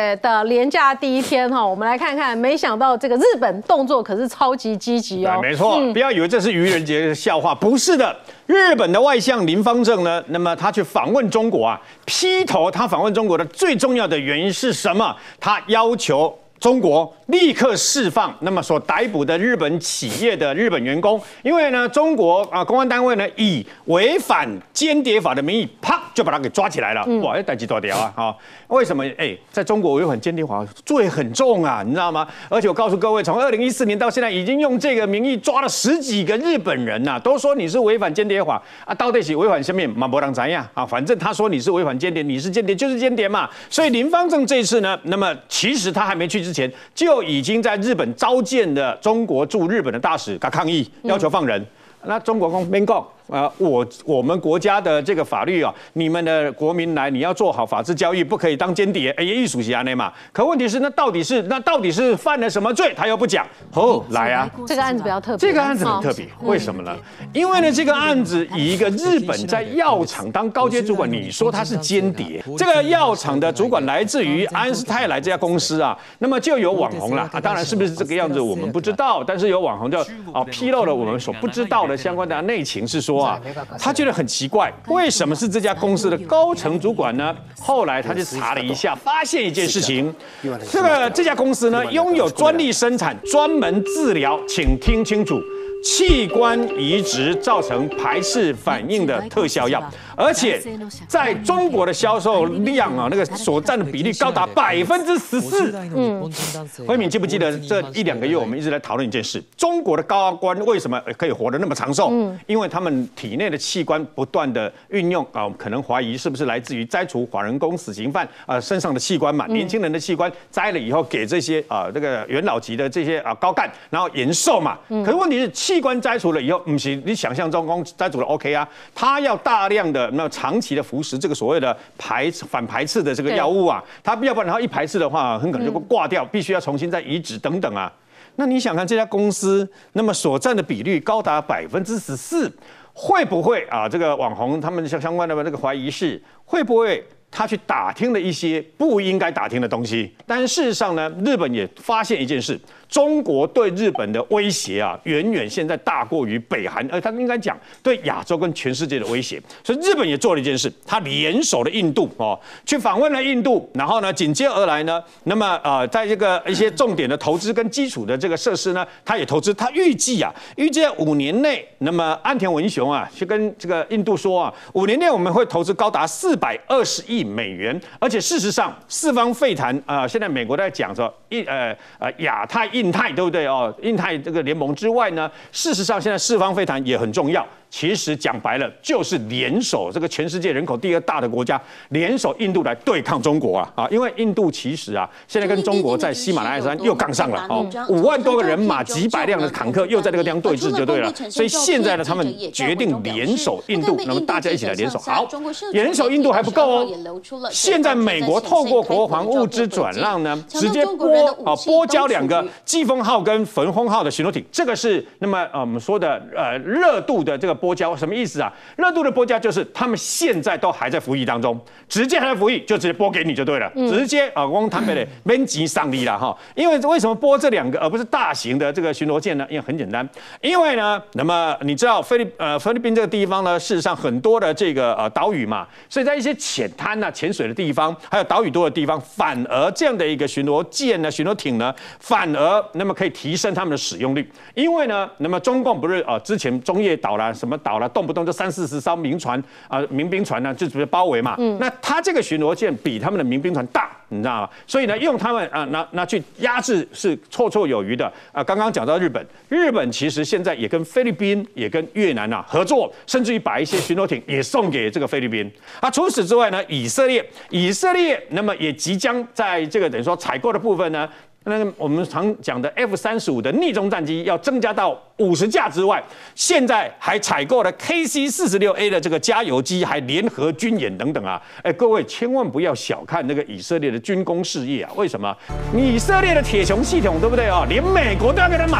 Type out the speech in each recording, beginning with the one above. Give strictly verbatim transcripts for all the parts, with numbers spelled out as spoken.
月的连假第一天哈，我们来看看，没想到这个日本动作可是超级积极哦。 没错，嗯、不要以为这是愚人节的笑话，不是的。日本的外相林芳正呢，那么他去访问中国啊，劈头他访问中国的最重要的原因是什么？他要求中国立刻释放那么所逮捕的日本企业的日本员工，因为呢，中国啊公安单位呢以违反间谍法的名义，啪就把他给抓起来了。嗯、哇，这逮几多条啊？啊，为什么？哎，在中国违反间谍法罪很重啊，你知道吗？而且我告诉各位，从二零一四年到现在，已经用这个名义抓了十几个日本人呐、啊，都说你是违反间谍法啊，到底是违反什么？马博朗怎样啊？反正他说你是违反间谍，你是间谍就是间谍嘛。所以林芳正这次呢，那么其实他还没去之前就已经在日本召见的中国驻日本的大使，他抗议要求放人。嗯、那中国公没告。呃，我我们国家的这个法律啊，你们的国民来，你要做好法治教育，不可以当间谍，哎，艺术家呢嘛。可问题是，那到底是那到底是犯了什么罪？他又不讲。哦，来啊， 这个案子比较特别。 这个案子很特别，为什么呢？因为呢，这个案子以一个日本在药厂当高阶主管，你说他是间谍，这个药厂的主管来自于安斯泰莱这家公司啊，那么就有网红了啊，当然是不是这个样子我们不知道，但是有网红就啊披露了我们所不知道的相关的内情，是说。啊，他觉得很奇怪，为什么是这家公司的高层主管呢？后来他就查了一下，发现一件事情，这个这家公司呢拥有专利生产专门治疗，请听清楚，器官移植造成排斥反应的特效药，而且在中国的销售量啊，那个所占的比例高达百分之十四。嗯，慧敏记不记得这一两个月我们一直在讨论一件事？中国的高官为什么可以活得那么长寿？嗯，因为他们体内的器官不断的运用啊，可能怀疑是不是来自于摘除法轮功死刑犯啊身上的器官嘛？年轻人的器官摘了以后给这些啊这个元老级的这些啊高干，然后延寿嘛。可是问题是器官摘除了以后，不是你想象中摘除了 OK 啊，他要大量的那长期的服食这个所谓的排反排斥的这个药物啊，他要不然他一排斥的话，很可能就会挂掉，必须要重新再移植等等啊。那你想看这家公司，那么所占的比率高达百分之十四，会不会啊？这个网红他们相相关的这个怀疑是会不会？他去打听了一些不应该打听的东西，但是事实上呢，日本也发现一件事：中国对日本的威胁啊，远远现在大过于北韩，而他应该讲对亚洲跟全世界的威胁。所以日本也做了一件事，他联手了印度哦，去访问了印度，然后呢，紧接而来呢，那么呃，在这个一些重点的投资跟基础的这个设施呢，他也投资。他预计啊，预计在五年内，那么岸田文雄啊，去跟这个印度说啊，五年内我们会投资高达四百二十亿美元，而且事实上四方会谈啊、呃，现在美国在讲说印呃呃亚太印太对不对哦？印太这个联盟之外呢，事实上现在四方会谈也很重要。其实讲白了，就是联手这个全世界人口第二大的国家，联手印度来对抗中国啊啊！因为印度其实啊，现在跟中国在喜马拉雅山又杠上了哦，五万多个人马，几百辆的坦克又在这个地方对峙就对了。所以现在呢，他们决定联手印度，那么大家一起来联手。好，联手印度还不够哦，现在美国透过国防物资转让呢，直接拨啊拨交两个季风号跟焚风号的巡逻艇，这个是那么呃我们说的呃热度的这个。拨交什么意思啊？热度的拨交就是他们现在都还在服役当中，直接还在服役，就直接拨给你就对了，嗯、直接啊，光台北的免级上力了哈。因为为什么拨这两个而不是大型的这个巡逻舰呢？因为很简单，因为呢，那么你知道菲律呃菲律宾这个地方呢，事实上很多的这个呃岛屿嘛，所以在一些浅滩呐、潜水的地方，还有岛屿多的地方，反而这样的一个巡逻舰呢、巡逻艇呢，反而那么可以提升他们的使用率。因为呢，那么中共不是呃之前中业岛啦什么岛了，动不动就三四十艘民船啊、呃、民兵船呢，就直接包围嘛。嗯、那他这个巡逻舰比他们的民兵船大，你知道吗？所以呢，用他们啊拿拿去压制是绰绰有余的啊。刚刚讲到日本，日本其实现在也跟菲律宾、也跟越南啊合作，甚至于把一些巡逻艇也送给这个菲律宾。啊，除此之外呢，以色列，以色列那么也即将在这个等于说采购的部分呢。那我们常讲的 F 三十五的逆中战机要增加到五十架之外，现在还采购了 K C 四十六 A 的这个加油机，还联合军演等等啊！哎，各位千万不要小看那个以色列的军工事业啊！为什么？以色列的铁穹系统对不对啊？连美国都要给他买。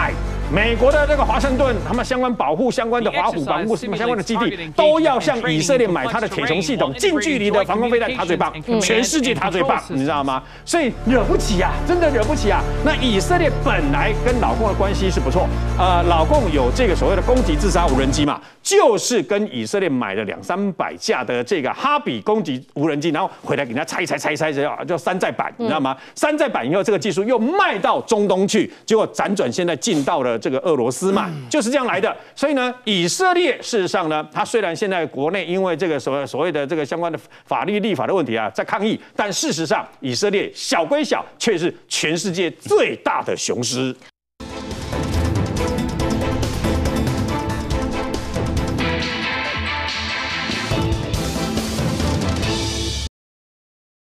美国的这个华盛顿，他们相关保护相关的华虎防护什么相关的基地，都要向以色列买它的铁穹系统，近距离的防空飞弹，它最棒，全世界它最棒，你知道吗？所以惹不起啊，真的惹不起啊。那以色列本来跟老共的关系是不错，呃，老共有这个所谓的攻击自杀无人机嘛，就是跟以色列买了两三百架的这个哈比攻击无人机，然后回来给它拆一拆拆一拆，叫山寨版，你知道吗？山寨版以后，这个技术又卖到中东去，结果辗转现在进到了这个俄罗斯嘛，就是这样来的。所以呢，以色列事实上呢，它虽然现在国内因为这个所谓所谓的这个相关的法律立法的问题啊，在抗议，但事实上以色列小归小，却是全世界最大的雄狮。